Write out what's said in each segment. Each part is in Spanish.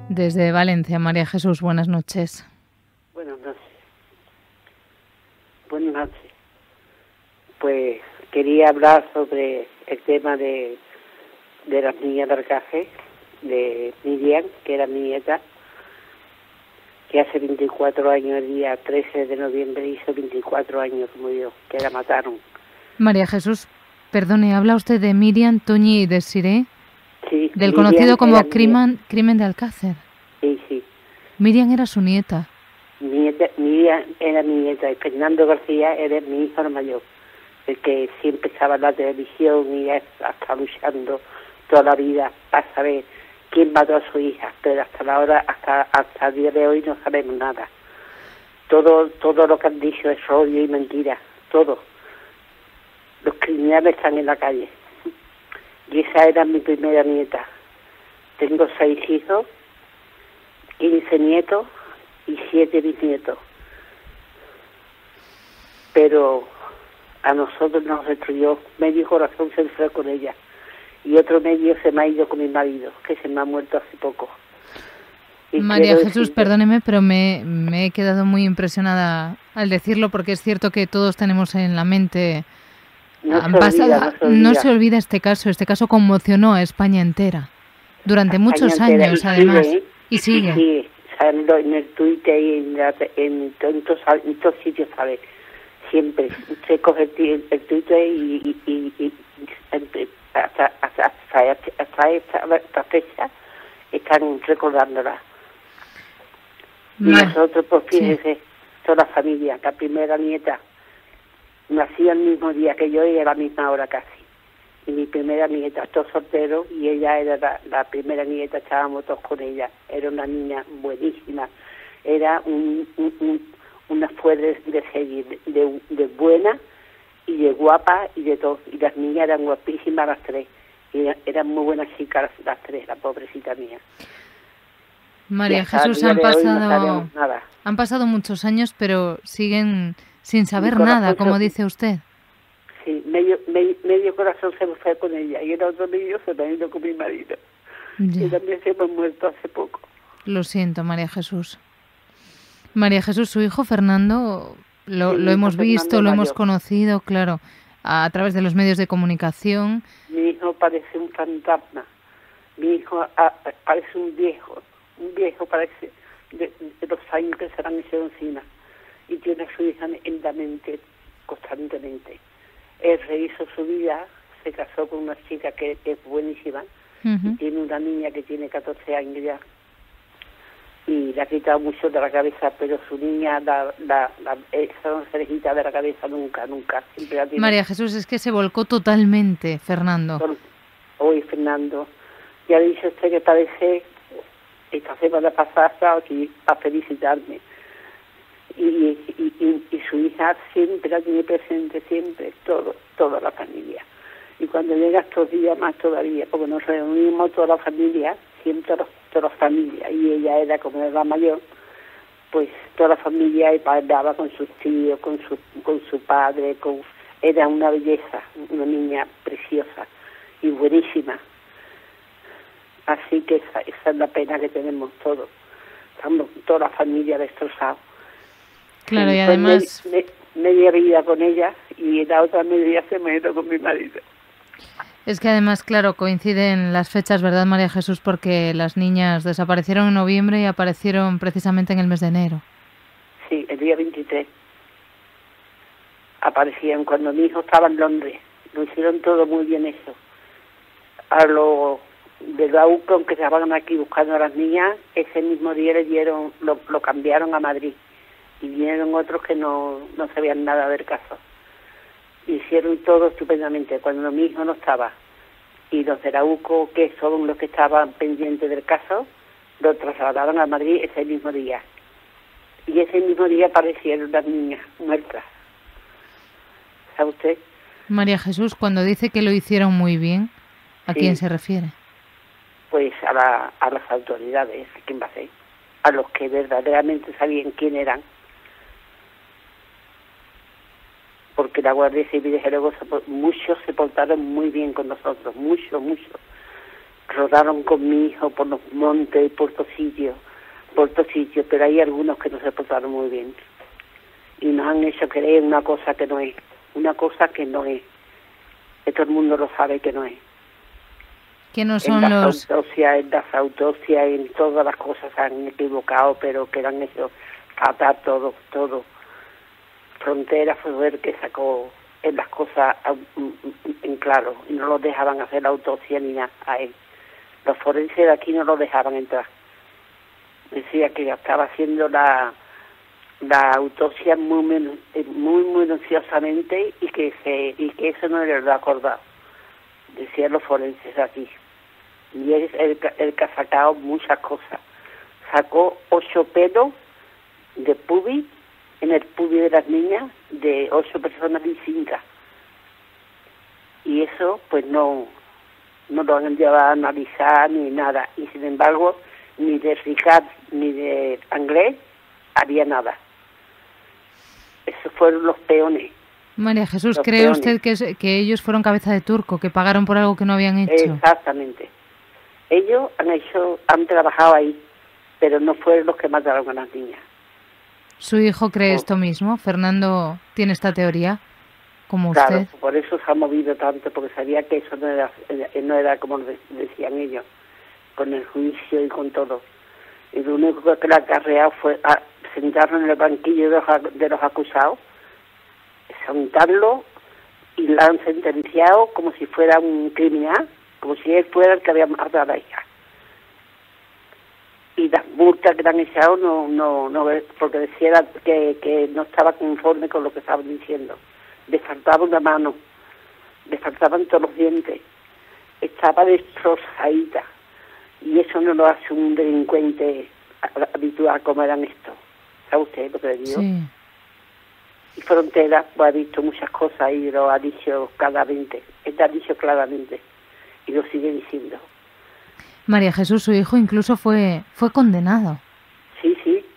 Desde Valencia, María Jesús, buenas noches. Buenas noches. Buenas noches. Pues quería hablar sobre el tema de las niñas del café, de Miriam, que era mi nieta, que hace 24 años, el día 13 de noviembre, hizo 24 años que murió, que la mataron. María Jesús, perdone, ¿habla usted de Miriam, Toñi y Desiré? Sí. Del Miriam conocido como crimen de Alcácer. Sí, sí. Miriam era su nieta. Miriam era mi nieta y Fernando García era mi hijo mayor, el que siempre estaba en la televisión y está luchando toda la vida para saber quién mató a su hija, pero hasta la hora, hasta el día de hoy no sabemos nada. Todo lo que han dicho es odio y mentira, todo. Los criminales están en la calle. Y esa era mi primera nieta. Tengo 6 hijos, 15 nietos y 7 bisnietos. Pero a nosotros nos destruyó. Medio corazón se fue con ella. Y otro medio se me ha ido con mi marido, que se me ha muerto hace poco. Y María Jesús, perdóneme, pero me he quedado muy impresionada al decirlo, porque es cierto que todos tenemos en la mente... No se olvida este caso conmocionó a España entera. Durante muchos años, además. Y sigue. Sí, saliendo en el Twitter y en todos sitios, ¿sabes? Siempre. Usted coge el Twitter y hasta esta fecha están recordándola. Y nosotros, pues fíjese, toda la familia, la primera nieta, nací el mismo día que yo y a la misma hora casi. Y mi primera nieta, todos solteros, y ella era la primera nieta, estábamos todos con ella. Era una niña buenísima. Era una fuerte de serie, de buena y de guapa y de todo. Y las niñas eran guapísimas las tres. Y eran muy buenas chicas las tres, la pobrecita mía. María Jesús, han pasado muchos años, pero siguen sin saber nada, como dice usted. Sí, medio corazón se me fue con ella y el otro medio se me ha ido con mi marido. Ya. Y también se me ha muerto hace poco. Lo siento, María Jesús. María Jesús, su hijo Fernando, lo hemos visto, lo hemos conocido, claro, a través de los medios de comunicación. Mi hijo parece un fantasma. Mi hijo parece un viejo parece de los años que se le han hecho encima. Y tiene a su hija en la mente constantemente. Él rehizo su vida, se casó con una chica que es buenísima, y tiene una niña que tiene 14 años ya, y le ha quitado mucho de la cabeza, pero su niña, esa no se le quita de la cabeza nunca, siempre la tiene. María Jesús, es que se volcó totalmente, Fernando. Hoy, Fernando, ya le dice usted que parece esta semana pasada aquí a felicitarme. Y su hija siempre la tiene presente, siempre, toda la familia. Y cuando llega estos días más todavía, porque nos reunimos toda la familia, siempre toda la familia, y ella era como era la mayor, pues toda la familia y hablaba con sus tíos, con su padre, era una belleza, una niña preciosa y buenísima. Así que esa es la pena que tenemos todos. Estamos toda la familia destrozados. Claro, y además... media vida con ella y la otra media se me ha ido con mi marido. Es que además, claro, coinciden las fechas, ¿verdad, María Jesús? Porque las niñas desaparecieron en noviembre y aparecieron precisamente en el mes de enero. Sí, el día 23. Aparecían cuando mi hijo estaba en Londres. Lo hicieron todo muy bien eso. A lo de la UCON que estaban aquí buscando a las niñas, ese mismo día lo cambiaron a Madrid. Y vinieron otros que no sabían nada del caso. Hicieron todo estupendamente. Cuando mi hijo no estaba y los de la UCO, que son los que estaban pendientes del caso, lo trasladaron a Madrid ese mismo día. Y ese mismo día aparecieron las niñas muertas. ¿Sabe usted? María Jesús, cuando dice que lo hicieron muy bien, ¿a quién se refiere? Pues a las autoridades. ¿A quién va a ser? A los que verdaderamente sabían quién eran. Porque la Guardia Civil de Zaragoza, muchos se portaron muy bien con nosotros, mucho. rodaron con mi hijo por los montes y por todos sitios, pero hay algunos que no se portaron muy bien. Y nos han hecho creer una cosa que no es, que todo el mundo lo sabe que no es. Que no son en las autopsias, en todas las cosas se han equivocado, pero que han hecho fatal todo. Frontera fue el que sacó en las cosas en claro, y no lo dejaban hacer la autopsia ni nada a él. Los forenses de aquí no lo dejaban entrar. Decía que estaba haciendo la autopsia muy minuciosamente y que eso no era lo acordado. Decían los forenses de aquí. Y es el que ha sacado muchas cosas. Sacó 8 pelos de pubis, en el pubis de las niñas, de 8 personas distintas. Y eso, pues no lo han llevado a analizar ni nada. Y sin embargo, ni de Ricard ni de Anglés había nada. Esos fueron los peones. María Jesús, ¿cree usted que ellos fueron cabeza de turco, que pagaron por algo que no habían hecho? Exactamente. Ellos han trabajado ahí, pero no fueron los que mataron a las niñas. ¿Su hijo cree esto mismo? ¿Fernando tiene esta teoría, como usted? Claro, por eso se ha movido tanto, porque sabía que eso no era como decían ellos, con el juicio y con todo. Y lo único que le ha acarreado fue sentarlo en el banquillo de los acusados, sentarlo, y la han sentenciado como si fuera un criminal, como si él fuera el que había matado a la hija. Y las multas que le han echado no porque decía que no estaba conforme con lo que estaban diciendo. Le faltaba una mano, le faltaban todos los dientes, estaba destrozadita, y eso no lo hace un delincuente habitual como eran estos. ¿Sabe usted lo que le digo? Sí. Y Frontera pues, ha visto muchas cosas y lo ha dicho claramente. Él ha dicho claramente y lo sigue diciendo. María Jesús, su hijo incluso fue condenado. Sí.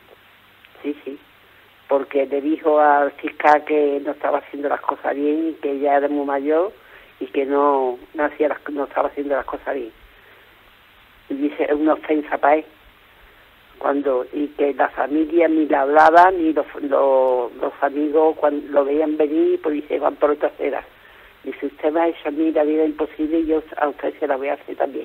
Porque le dijo al fiscal que no estaba haciendo las cosas bien y que ya era muy mayor y que no estaba haciendo las cosas bien. Y dice, es una ofensa para él. Y que la familia ni le hablaba, ni los amigos cuando lo veían venir, pues dice, van por otra acera. Dice, usted me ha hecho a mí la vida imposible y yo a usted se la voy a hacer también.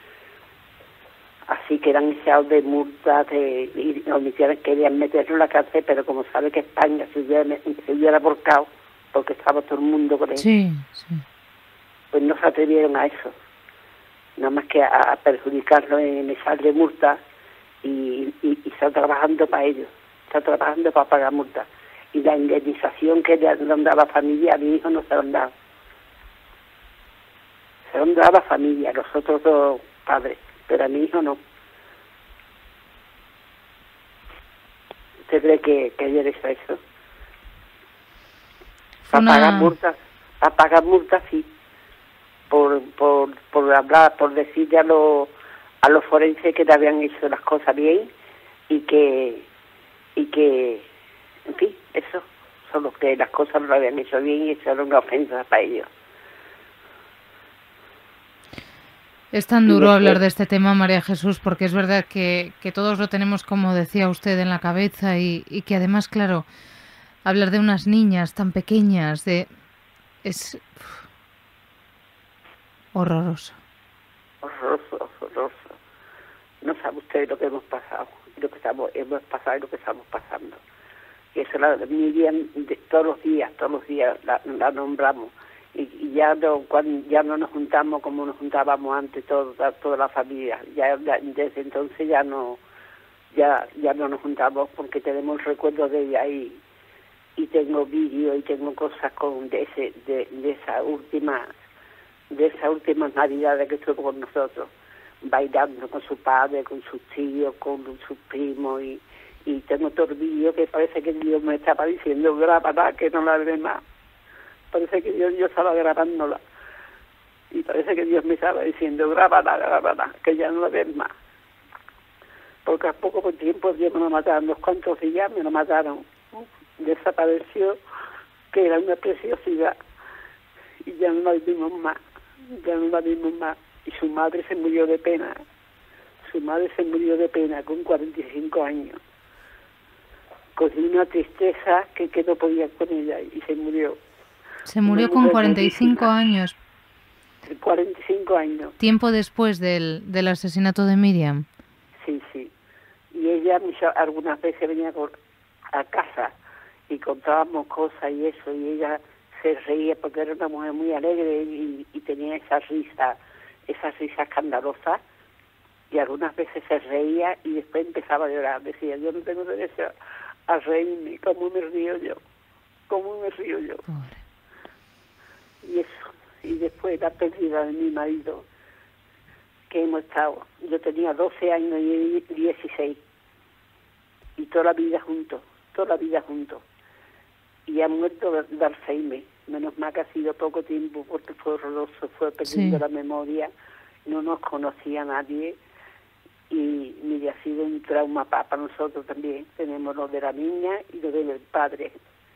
Así que eran echados de multas, y los militares querían meterlo en la cárcel, pero como sabe que España se hubiera volcado, porque estaba todo el mundo con él, sí. pues no se atrevieron a eso, nada más que a perjudicarlo en echarle multas, y está trabajando para ellos, está trabajando para pagar multas. Y la indemnización que le han dado a la familia, a mi hijo no se lo han dado. Se lo han dado a la familia, a los otros dos padres, pero a mi hijo no. ¿Usted cree que hay derecho a eso? Para pagar multas sí, por hablar, por decirle a los forenses que te habían hecho las cosas bien y que en fin, eso son los que las cosas no lo habían hecho bien y eso era una ofensa para ellos. Es tan duro hablar de este tema, María Jesús, porque es verdad que todos lo tenemos, como decía usted, en la cabeza y que además, claro, hablar de unas niñas tan pequeñas es horroroso. Horroroso. No sabe usted lo que hemos pasado, lo que hemos pasado y lo que estamos pasando. Y eso la Miriam todos los días la nombramos. Y ya no nos juntamos como nos juntábamos antes toda la familia. Ya desde entonces ya no nos juntamos porque tenemos recuerdos de ella y tengo vídeos y tengo cosas de esas últimas navidades que estuvo con nosotros, bailando con su padre, con sus tíos, con sus primos y tengo todo el vídeo que parece que Dios me estaba diciendo, grábala, que no la ve más. Parece que yo estaba grabándola y parece que Dios me estaba diciendo grábala, que ya no la ves más, porque a poco tiempo Dios me lo mataron, unos cuantos días me lo mataron, desapareció, que era una preciosidad y ya no la vimos más, y su madre se murió de pena. Su madre se murió de pena con 45 años. Cogí una tristeza que no podía con ella y se murió. Se murió con 45 años. 45 años. Tiempo después del asesinato de Miriam. Sí, sí. Y ella algunas veces venía a casa y contábamos cosas y eso, y ella se reía porque era una mujer muy alegre y tenía esa risa escandalosa, y algunas veces se reía y después empezaba a llorar. Decía, yo no tengo derecho a reírme, ¿cómo me río yo? ¿Cómo me río yo? Pobre. Y eso, y después la pérdida de mi marido, que hemos estado, yo tenía 12 años y 16, y toda la vida juntos, y ha muerto de Alzheimer. Menos mal que ha sido poco tiempo porque fue horroroso, fue perdiendo la memoria, no nos conocía a nadie, y mire, ha sido un trauma para nosotros también. Tenemos lo de la niña y lo del padre,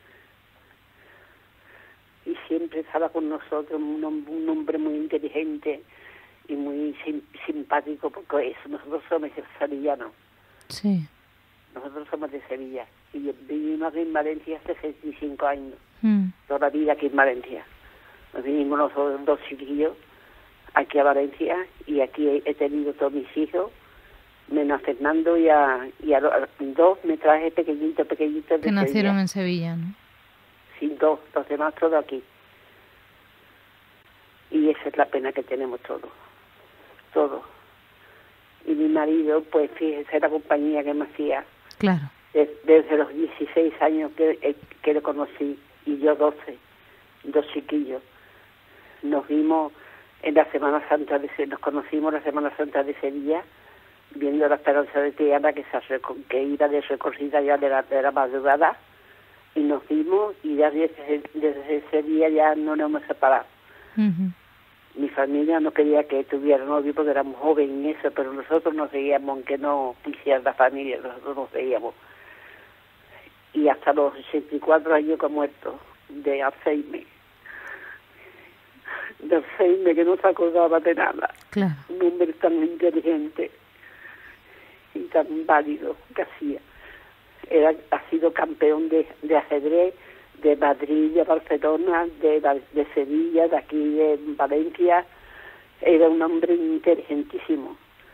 y siempre estaba con nosotros, un hombre muy inteligente y muy simpático, porque eso, nosotros somos sevillanos. Sí. Nosotros somos de Sevilla y vivimos aquí en Valencia hace 65 años. Toda la vida aquí en Valencia. Nos vinimos nosotros 2 chiquillos aquí a Valencia, y aquí he tenido todos mis hijos, menos a Fernando y a 2 me traje pequeñitos de que nacieron Sevilla. En Sevilla, ¿no? Sí, 2, los demás todos aquí. Y esa es la pena que tenemos todos. Y mi marido, pues fíjese la compañía que me hacía. Claro. Desde los 16 años que lo conocí, y yo 12, 2 chiquillos. Nos vimos en la Semana Santa nos conocimos la Semana Santa de Sevilla, viendo la Esperanza de Triana que iba de recorrida ya de la madrugada, y nos vimos, y ya desde ese día ya no nos hemos separado. Mi familia no quería que tuviera novio porque éramos jóvenes y eso, pero nosotros nos veíamos, aunque no quisiera la familia, nosotros nos veíamos. Y hasta los 84 años que ha muerto de Alzheimer. De Alzheimer, que no se acordaba de nada. Claro. Un hombre tan inteligente y tan válido que hacía. Ha sido campeón de ajedrez de Madrid, de Barcelona, de Sevilla, de aquí de Valencia. Era un hombre inteligentísimo.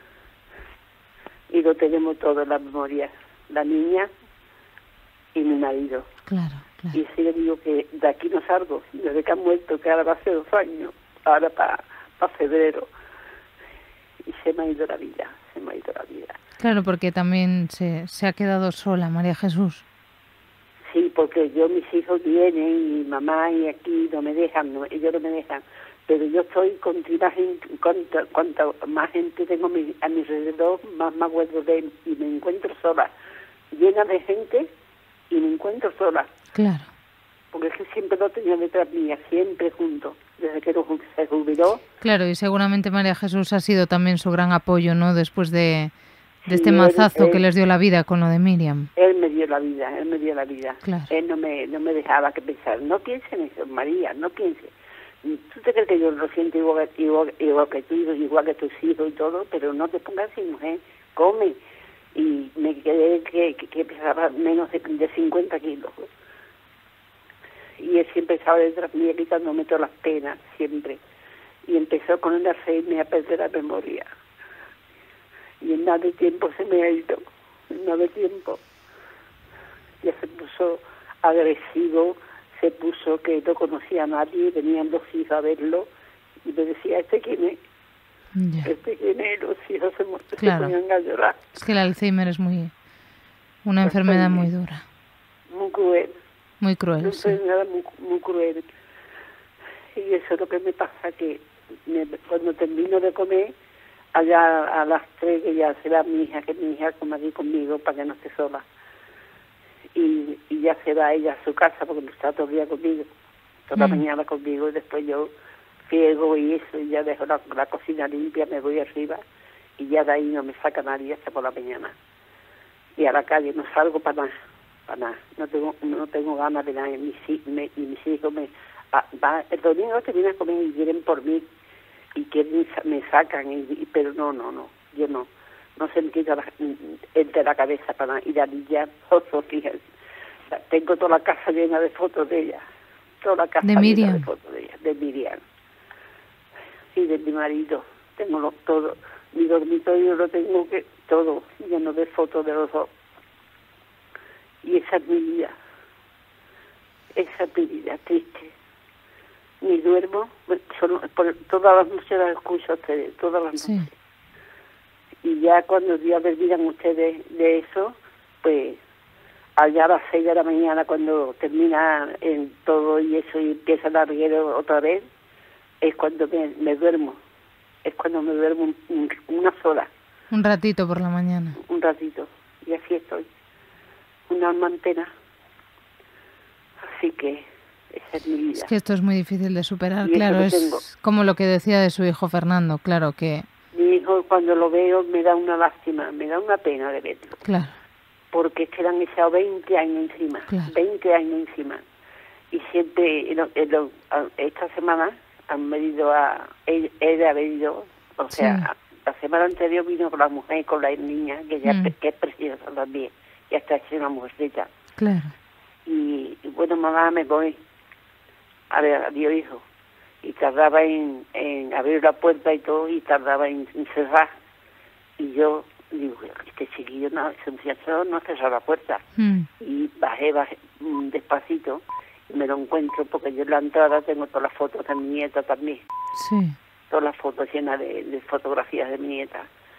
Y lo tenemos todo en la memoria. La niña y mi marido. Claro. Y sí le digo que de aquí no salgo, desde que han muerto, que ahora va a ser 2 años, ahora para febrero. Y se me ha ido la vida. Claro, porque también se ha quedado sola, María Jesús. Sí, porque mis hijos vienen, y mi mamá, y aquí no me dejan, ellos no me dejan. Pero yo estoy contra gente, cuanta más gente tengo a mi alrededor, más me acuerdo de él, y me encuentro sola, llena de gente, y me encuentro sola. Claro. Porque es que siempre lo tenía detrás mía, siempre juntos, desde que se jubiló. Claro, y seguramente María Jesús ha sido también su gran apoyo, ¿no? Después de este mazazo que les dio la vida con lo de Miriam. Él me dio la vida. Claro. Él no me dejaba que pensar. No pienses en eso, María, no pienses. Tú te crees que yo lo siento igual que tú, igual que tus hijos y todo, pero no te pongas sin mujer, come. Y me quedé que pesaba menos de 50 kilos. Y él siempre estaba detrás mía quitándome todas las penas, siempre. Y empezó con el Alzheimer a perder la memoria. Y en nada de tiempo se me ha ido, Ya se puso agresivo, se puso que no conocía a nadie, venían 2 hijos a verlo, y me decía, ¿este quién es? Ya. ¿Este quién es? Los hijos se ponían a llorar. Es que el Alzheimer es una enfermedad muy dura. Muy cruel. Muy cruel, Una sí. enfermedad muy cruel. Y eso es lo que me pasa, que cuando termino de comer, allá a las 3 que ya se va mi hija, que mi hija come aquí conmigo para que no esté sola. Y ya se va ella a su casa porque está todo el día conmigo, toda la mañana conmigo, y después yo friego y eso, y ya dejo la cocina limpia, me voy arriba, y ya de ahí no me saca nadie hasta por la mañana. Y a la calle no salgo para nada, no tengo ganas de nada. Mis hijos el domingo terminan a comer y vienen por mí y que me sacan, pero no, yo no sentí el de la cabeza para ir a limpiar fotos, fíjense. Tengo toda la casa llena de fotos de ella, toda la casa de llena Miriam. de fotos de ella, de Miriam. Y de mi marido, tengo todo, mi dormitorio lo tengo todo lleno de fotos de los dos. Y esa es mi vida, triste. Ni duermo, todas las noches las escucho a ustedes, todas las noches. Sí. Y ya cuando ya me olvidan ustedes de eso, pues allá a las 6 de la mañana, cuando termina en todo y eso y empieza el larguero otra vez, es cuando me duermo. Es cuando me duermo una sola. Un ratito por la mañana. Un ratito. Y así estoy. Una alma entera. Así que esa es mi vida. Es que esto es muy difícil de superar, Y claro. eso que tengo. Es como lo que decía de su hijo Fernando, claro que... Mi hijo, cuando lo veo, me da una lástima, me da una pena de verlo. Claro. Porque es que le han echado 20 años encima. Claro. 20 años encima. Y siempre, esta semana, han venido él ha venido, o sea, Sí. la semana anterior vino con la mujer y con la niña, que ya que es preciosa también, ya está hecha una mujercita. Claro. Y bueno, mamá, me voy. A ver, adiós, hijo. Y tardaba en abrir la puerta y todo, y tardaba en cerrar. Y yo digo, este chiquillo, ese muchacho no cerró la puerta. Y bajé despacito, y me lo encuentro, porque yo en la entrada tengo todas las fotos de mi nieta también. Sí. Todas las fotos llenas de fotografías de mi nieta.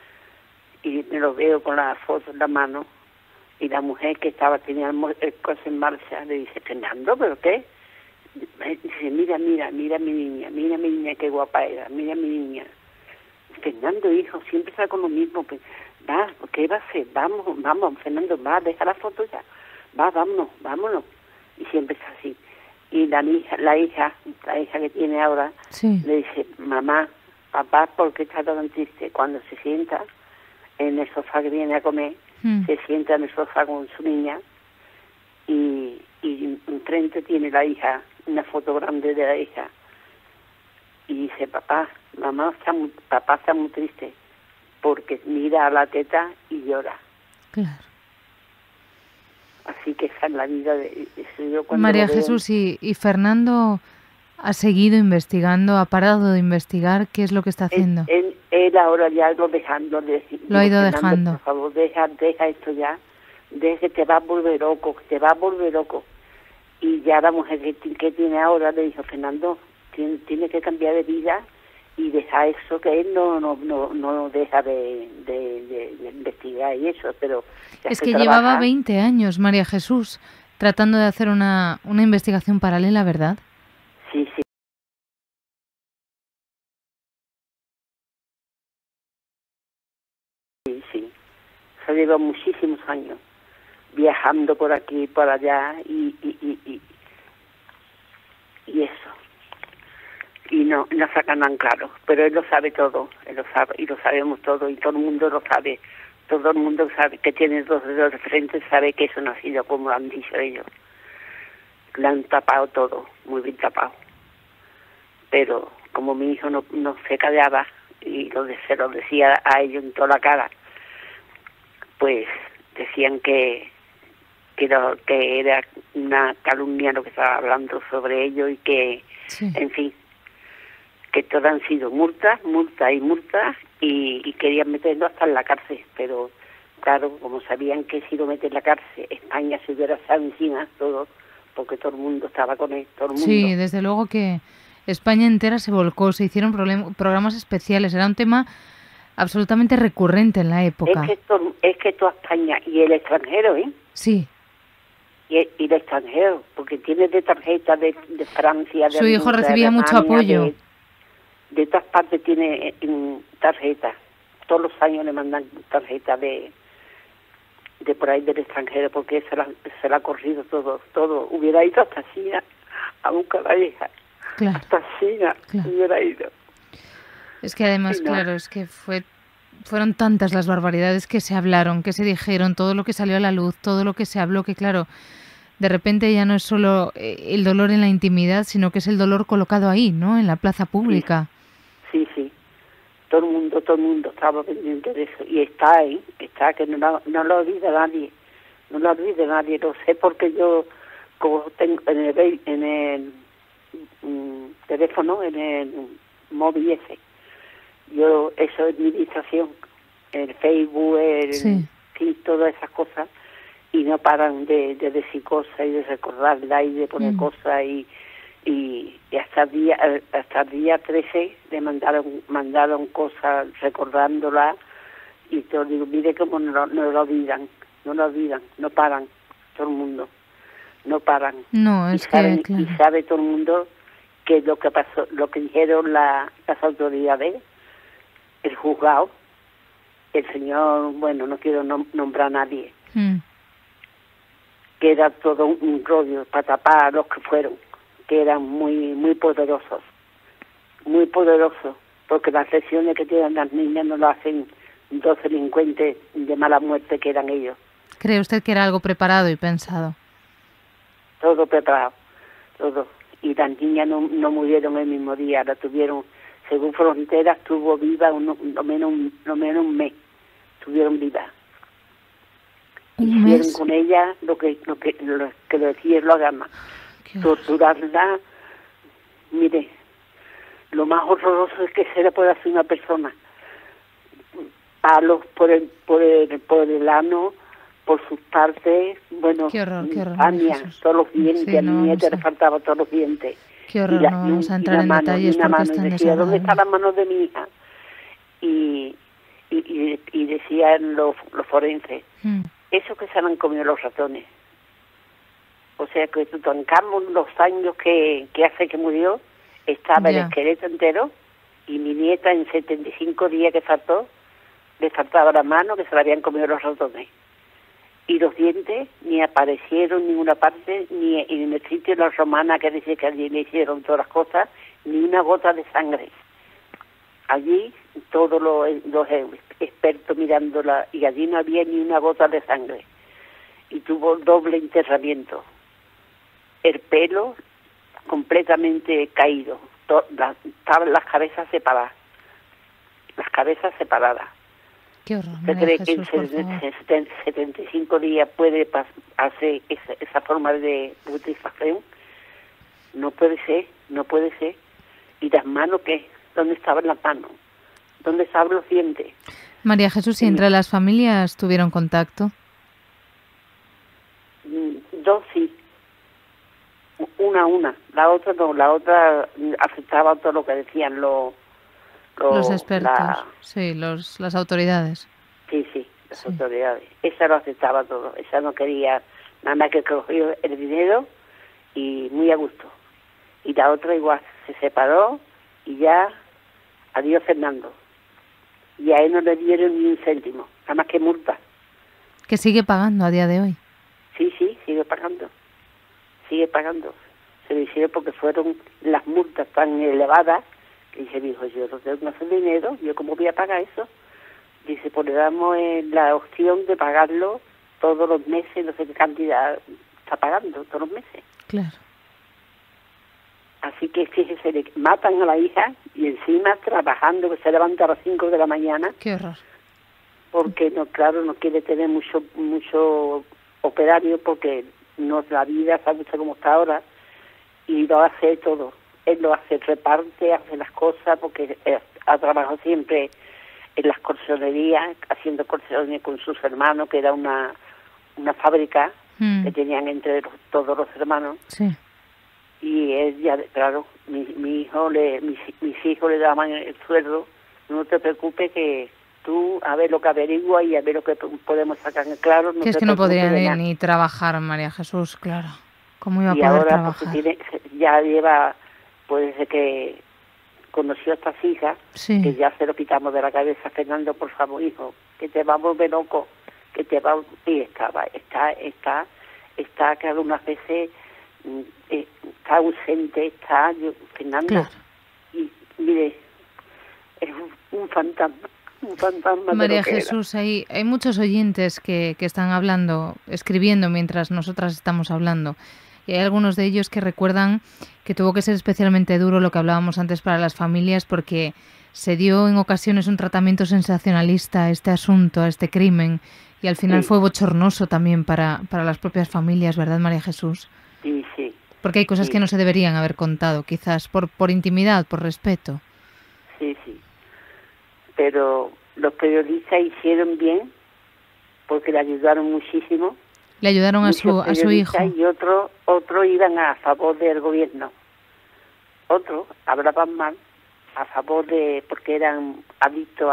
Y me lo veo con las fotos en la mano, y la mujer que tenía el coche en marcha, le dice, Fernando, ¿pero qué? Dice, mira mi niña, qué guapa era, mira mi niña. Fernando, hijo, siempre está con lo mismo. Pues, va, ¿qué va a hacer? Vamos, Fernando, va, deja la foto ya. Va, vámonos. Y siempre está así. Y la hija que tiene ahora, Sí. le dice, mamá, papá, ¿por qué está tan triste? Cuando se sienta en el sofá que viene a comer, se sienta en el sofá con su niña y enfrente tiene la hija, una foto grande de la hija. Y dice, papá está muy triste, porque mira a la teta y llora. Claro. Así que esa es la vida de eso. Yo cuando María Jesús, y Fernando ha seguido investigando, ha parado de investigar, ¿qué es lo que está haciendo? Él ahora ya lo dejando. Lo ha ido dejando. Por favor, deja esto ya, que te va a volver loco, Y ya la mujer que tiene ahora le dijo, Fernando, tiene que cambiar de vida y deja eso, que él no deja de investigar y eso, pero... Es que llevaba 20 años, María Jesús, tratando de hacer una investigación paralela, ¿verdad? Sí. Sí. Se lleva muchísimos años viajando por aquí y por allá y eso. Y no sacan tan claro, pero él lo sabe todo, y lo sabemos todo, y todo el mundo lo sabe. Todo el mundo sabe que tiene dos dedos de frente, sabe que eso no ha sido como han dicho ellos. Le han tapado todo, muy bien tapado. Pero como mi hijo no se callaba y se lo decía a ellos en toda la cara, pues decían que era una calumnia lo que estaba hablando sobre ellos y que, sí. En fin, que todas han sido multas y querían meterlo hasta en la cárcel, pero claro, como sabían que si lo meten en la cárcel, España se hubiera estado encima todo, porque todo el mundo estaba con él, todo el mundo. Sí, desde luego que España entera se volcó, se hicieron programas especiales, era un tema absolutamente recurrente en la época. Es que toda España y el extranjero, ¿eh? Sí. Y el extranjero, porque tiene de tarjeta de Francia, de su hijo Alemania, recibía mucho apoyo. De todas partes tiene tarjeta. Todos los años le mandan tarjeta de por ahí del extranjero, porque se la ha corrido todo. Hubiera ido hasta China a buscar a la hija. Claro. Hasta China hubiera ido. Es que además, claro, es que fueron tantas las barbaridades que se hablaron, que se dijeron, todo lo que salió a la luz, todo lo que se habló, que claro, de repente ya no es solo el dolor en la intimidad, sino que es el dolor colocado ahí, ¿no? En la plaza pública. Sí, sí. Todo el mundo estaba pendiente de eso. Y está ahí, está, que no lo olvida nadie. No lo olvida nadie. Lo sé porque yo, como tengo en el teléfono, en el móvil ese, yo, eso es mi distracción. El Facebook, Sí. todas esas cosas. Y no paran de decir cosas y de recordarla y de poner cosas y hasta el día 13 le mandaron cosas recordándola y yo digo, mire cómo no lo olvidan, no paran, todo el mundo, no paran. No, es que, claro. Y sabe todo el mundo que lo que pasó, lo que dijeron las autoridades, el juzgado, el señor, bueno, no quiero nombrar a nadie, que era todo un rollo para tapar a los que fueron, que eran muy poderosos, porque las lesiones que tienen las niñas no lo hacen dos delincuentes de mala muerte que eran ellos. ¿Cree usted que era algo preparado y pensado? Todo preparado, todo. Y las niñas no murieron el mismo día, la tuvieron, según Fronteras, estuvo viva no menos un mes, estuvieron vivas. Hicieron con ella lo que decía lo gama. Torturarla, mire, lo más horroroso es que se le puede hacer a una persona. Palos por el ano, por sus partes, bueno, qué horror, Ania, todos los dientes, sí, a mi nieta le faltaban todos los dientes. Qué horror, no vamos a entrar en detalles porque es tan decía, ¿dónde está la mano de mi hija? Y decían los forenses, eso que se han comido los ratones. O sea que Tutankamón, los años que hace que murió, estaba el esqueleto entero, y mi nieta en 75 días que faltó, le faltaba la mano que se la habían comido los ratones. Y los dientes ni aparecieron en ninguna parte, ni en el sitio de la romana que dice que allí le hicieron todas las cosas, ni una gota de sangre. Allí todos los expertos mirándola, y allí no había ni una gota de sangre. Y tuvo doble enterramiento. El pelo completamente caído, estaban las cabezas separadas. Qué horror. ¿Usted cree que en 75 días puede hacer esa forma de putrefacción? No puede ser. ¿Y las manos qué? ¿Dónde estaban las manos? ¿Dónde estaban los dientes? María Jesús, ¿y entre las familias tuvieron contacto? Dos sí. Una. La otra no. La otra aceptaba todo lo que decían los expertos, sí, las autoridades. Sí, las autoridades. Esa lo aceptaba todo. Esa no quería nada más que cogió el dinero y muy a gusto. Y la otra igual, se separó y ya, adiós Fernando. Y a él no le dieron ni un céntimo, nada más que multa. ¿Que sigue pagando a día de hoy? Sí, sigue pagando. Se lo hicieron porque fueron las multas tan elevadas. Y se dijo, yo no tengo ese dinero, ¿yo cómo voy a pagar eso? Dice, pues le damos la opción de pagarlo todos los meses, no sé qué cantidad está pagando todos los meses. Claro. Así que fíjese, le matan a la hija y encima trabajando, que se levanta a las 5 de la mañana. Qué horror. Porque no quiere tener mucho operario, porque la vida está mucho como está ahora, y lo hace todo. Él lo hace, reparte, hace las cosas, porque ha trabajado siempre en las corchonerías, haciendo corchones con sus hermanos, que era una fábrica que tenían entre todos los hermanos. Sí. Y él ya, claro, mis hijos le daban el sueldo, no te preocupes que tú a ver lo que averigua y a ver lo que podemos sacar en claro. Que es que no podría ni trabajar, María Jesús, claro. ¿Cómo iba a poder ahora, trabajar? Pues, ya lleva, pues desde que conoció a estas hijas, que ya se lo quitamos de la cabeza. Fernando, por favor, hijo, que te va a volver loco, que te va... Y está cada unas veces, está ausente, Fernando. Claro. Y mire, es un fantasma. María Jesús, hay muchos oyentes que están escribiendo mientras nosotras estamos hablando. Y hay algunos de ellos que recuerdan que tuvo que ser especialmente duro lo que hablábamos antes para las familias, porque se dio en ocasiones un tratamiento sensacionalista a este asunto, a este crimen, y al final Sí. fue bochornoso también para las propias familias, ¿verdad, María Jesús? Sí, sí. Porque hay cosas Sí. que no se deberían haber contado, quizás por intimidad, por respeto. Sí, sí. Pero los periodistas hicieron bien porque le ayudaron muchísimo. Le ayudaron a su hijo. Y otro iban a favor del gobierno. Otros hablaban mal a favor de, porque eran adictos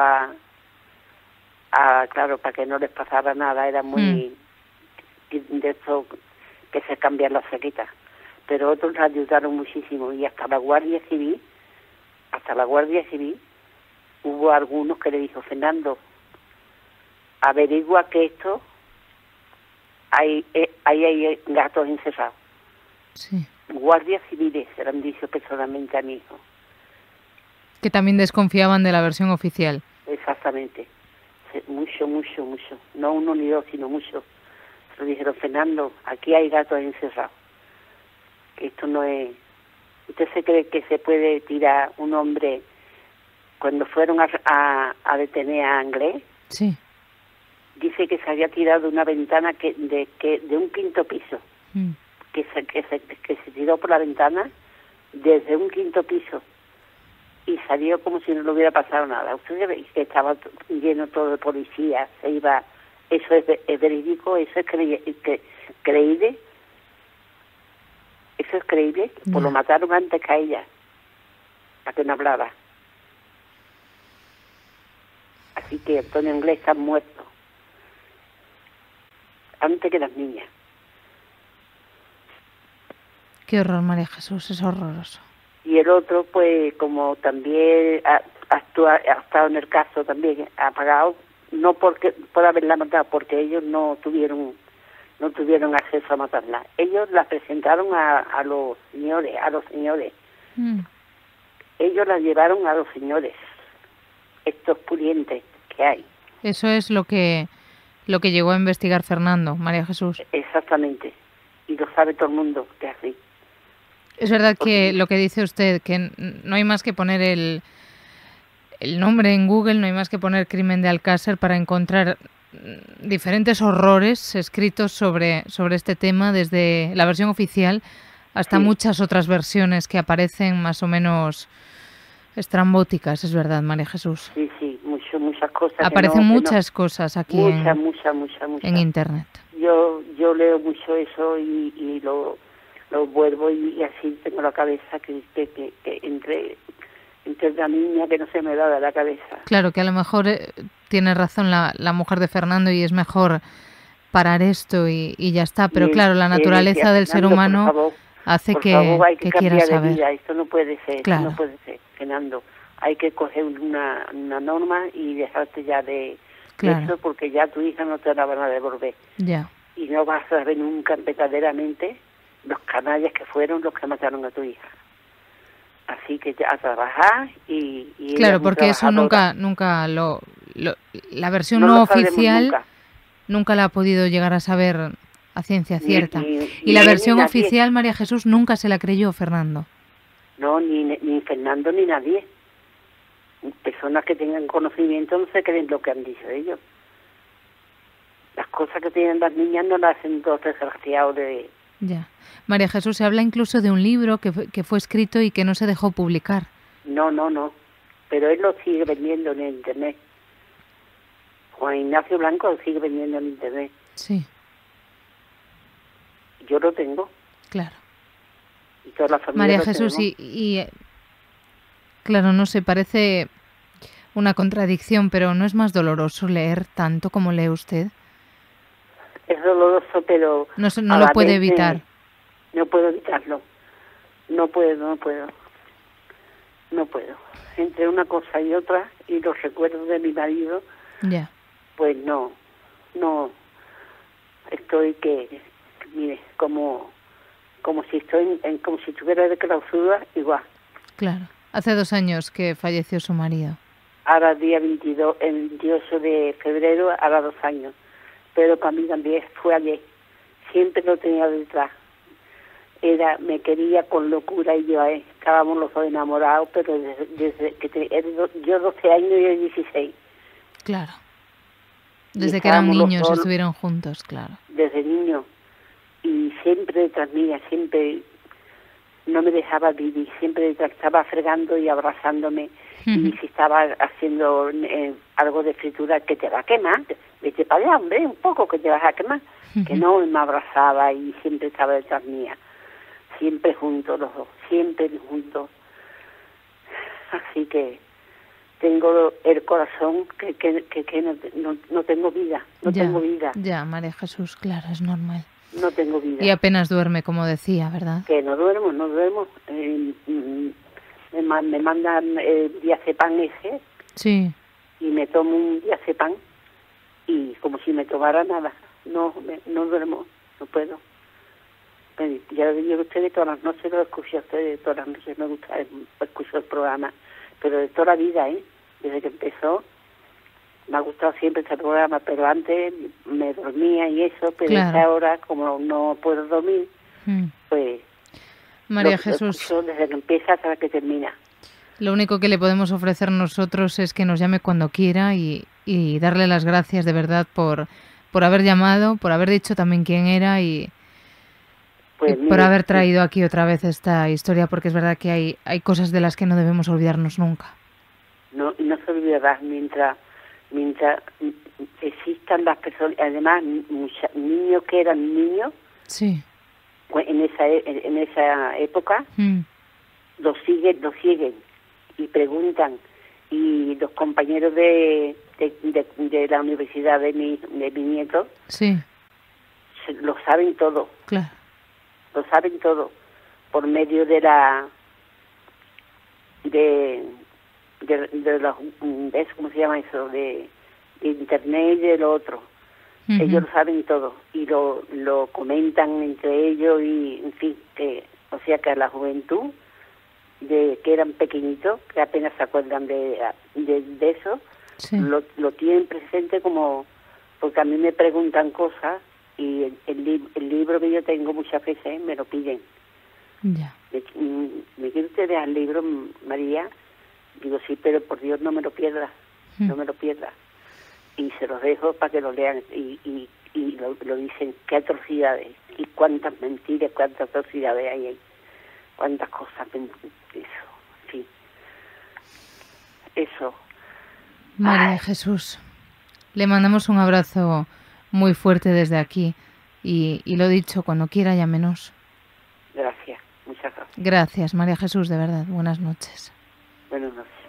claro, para que no les pasara nada, era muy de eso que se cambian las ceguitas. Pero otros le ayudaron muchísimo y hasta la Guardia Civil, hubo algunos que le dijo, Fernando, averigua que esto hay gatos encerrados. Sí. Guardias civiles se lo han dicho personalmente a mi hijo. Que también desconfiaban de la versión oficial. Exactamente. Mucho. No uno ni dos, sino mucho. Se lo dijeron, Fernando, aquí hay gatos encerrados. Que esto no es... ¿Usted se cree que se puede tirar un hombre cuando fueron a detener a Anglés? Sí. Dice que se había tirado de una ventana de un quinto piso. Que se tiró por la ventana desde un quinto piso y salió como si no le hubiera pasado nada. Usted ve que estaba lleno todo de policía, se iba... Eso es verídico, eso es creíble. Eso es creíble, pues lo mataron antes que a ella, para que no hablara. Así que Antonio Anglés está muerto antes que las niñas. Qué horror, María Jesús, es horroroso. Y el otro, pues, como también ha estado en el caso, también ha pagado, no por haberla matado, porque ellos no tuvieron acceso a matarla. Ellos la presentaron a los señores. Ellos la llevaron a los señores, estos pudientes que hay. Eso es lo que llegó a investigar Fernando, María Jesús. Exactamente. Y lo sabe todo el mundo que es así. Es verdad que lo que dice usted, que no hay más que poner el nombre en Google, no hay más que poner crimen de Alcácer para encontrar diferentes horrores escritos sobre este tema, desde la versión oficial hasta muchas otras versiones que aparecen más o menos estrambóticas, es verdad, María Jesús. Sí, muchas cosas. Aparecen muchas cosas aquí muchas. en Internet. Yo leo mucho eso y lo vuelvo y así tengo la cabeza que entre la niña que no se me da de la cabeza. Claro, que a lo mejor tiene razón la mujer de Fernando y es mejor parar esto y ya está. Pero claro, la naturaleza del ser humano hace que quiera saber. Vida. Esto no puede ser, claro. No puede ser, Fernando. Hay que coger una norma y dejarte ya de eso, porque ya tu hija no te la van a devolver. Ya. Y no vas a ver nunca verdaderamente los canallas que fueron los que mataron a tu hija. Así que ya a trabajar y claro, porque eso nunca la versión no oficial nunca la ha podido llegar a saber a ciencia cierta. Y la versión oficial, María Jesús, nunca se la creyó Fernando. No, ni Fernando ni nadie. Personas que tengan conocimiento no se creen lo que han dicho ellos. Las cosas que tienen las niñas no las hacen dos desgraciados de... Ya. María Jesús, se habla incluso de un libro que fue escrito y que no se dejó publicar. No. Pero él lo sigue vendiendo en Internet. Juan Ignacio Blanco lo sigue vendiendo en Internet. Sí. Yo lo tengo. Claro. Y toda la familia María lo Jesús, tenemos. Claro, no sé, parece una contradicción, pero ¿no es más doloroso leer tanto como lee usted? Es doloroso, pero... No lo puede evitar. No puedo evitarlo. No puedo. Entre una cosa y otra, y los recuerdos de mi marido, ya. Pues no. Estoy mire, como si estuviera de clausura, igual. Claro. Hace 2 años que falleció su marido. Ahora el día 28 de febrero, hará 2 años. Pero para mí también fue ayer. Siempre lo tenía detrás. Me quería con locura y yo a él, estábamos los dos enamorados, pero desde que yo 12 años y él 16. Claro. Desde que eran niños estuvieron juntos, claro. Desde niño. Y siempre detrás mía, siempre no me dejaba vivir, siempre estaba fregando y abrazándome. Y si estaba haciendo algo de fritura, que te va a quemar, vete para allá, hombre, un poco, que te vas a quemar. Que no, me abrazaba y siempre estaba detrás mía. Siempre juntos los dos, siempre juntos. Así que tengo el corazón que no tengo vida, tengo vida. Ya, María Jesús, claro, es normal. No tengo vida. Y apenas duerme, como decía, ¿verdad? Que no duermo. Me mandan diazepam ese. Sí. Y me tomo un diazepam y como si me tomara nada. No duermo, no puedo. Ya lo digo a ustedes, todas las noches lo escucho a ustedes, todas las noches me gusta escuchar el programa. Pero de toda la vida, desde que empezó, me ha gustado siempre este programa, pero antes me dormía y eso, pero claro. ahora, como no puedo dormir, pues María Jesús, escucho desde que empieza hasta que termina. Lo único que le podemos ofrecer nosotros es que nos llame cuando quiera y darle las gracias de verdad por haber llamado, por haber dicho también quién era y por haber traído aquí otra vez esta historia, porque es verdad que hay cosas de las que no debemos olvidarnos nunca. No se olvidará mientras existan las personas, además niños que eran niños, sí, en esa época, lo siguen y preguntan, y los compañeros de la universidad de mi nieto, sí, lo saben todo. Claro. Lo saben todo por medio de los, ¿ves cómo se llama eso? De internet y de lo otro. Ellos lo saben todo y lo comentan entre ellos y, en fin, o sea que a la juventud, que eran pequeñitos, que apenas se acuerdan de eso, sí, lo tienen presente como, porque a mí me preguntan cosas y el libro que yo tengo muchas veces me lo piden. Ya. ¿Me quiere usted dejar el libro, María? Digo, sí, pero por Dios no me lo pierdas, no me lo pierdas. Y se los dejo para que lo lean y lo dicen, qué atrocidades y cuántas mentiras, cuántas atrocidades hay ahí, cuántas cosas, eso, sí. Eso. María Jesús, le mandamos un abrazo muy fuerte desde aquí y lo dicho, cuando quiera llámenos. Gracias, muchas gracias. Gracias, María Jesús, de verdad. Buenas noches. Buenas noches.